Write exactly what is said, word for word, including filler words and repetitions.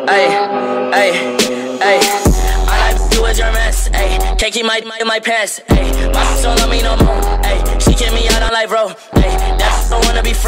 Ay, ay, ay. I like you with your mess, ay. Can't keep my my, my pants, ay. My don't love me no more, ay. She kick me out on life, bro, ay. That's don't wanna be friends.